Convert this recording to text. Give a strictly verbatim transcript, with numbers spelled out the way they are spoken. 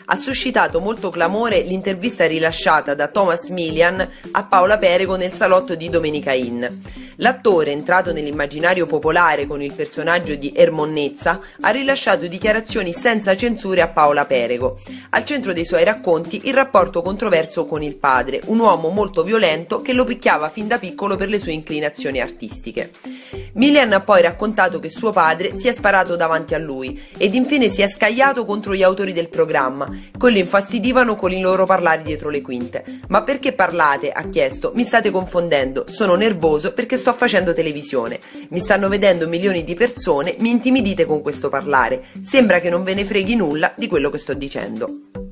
Ha suscitato molto clamore l'intervista rilasciata da Thomas Milian a Paola Perego nel salotto di Domenica Inn. L'attore, entrato nell'immaginario popolare con il personaggio di Ermonnezza, ha rilasciato dichiarazioni senza censure a Paola Perego. Al centro dei suoi racconti il rapporto controverso con il padre, un uomo molto violento che lo picchiava fin da piccolo per le sue inclinazioni artistiche. Milian ha poi raccontato che suo padre si è sparato davanti a lui ed infine si è scagliato contro gli autori del programma, che lo infastidivano con i loro parlare dietro le quinte. «Ma perché parlate?» ha chiesto. «Mi state confondendo, sono nervoso perché sto facendo televisione. Mi stanno vedendo milioni di persone, mi intimidite con questo parlare. Sembra che non ve ne freghi nulla di quello che sto dicendo».